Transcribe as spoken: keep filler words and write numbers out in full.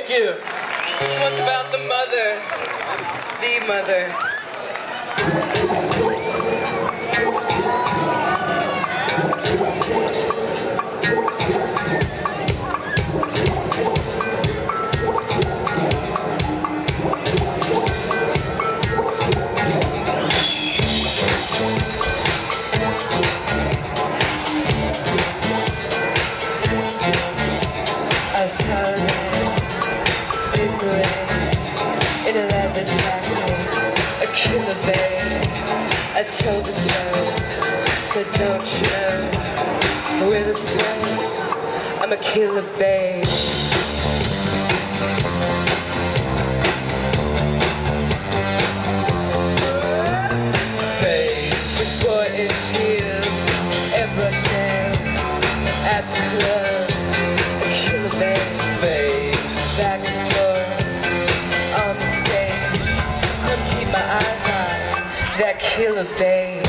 Thank you. This one's about the mother, the mother. I saw her in the rain, in a leather jacket, a killer babe. I told her so, said don't you know, with a friend, I'm a killer babe. Babe, with four inch heels and brush nails at the club. Babes, back and forth on the stage. Couldn't keep my eyes on that killer babe.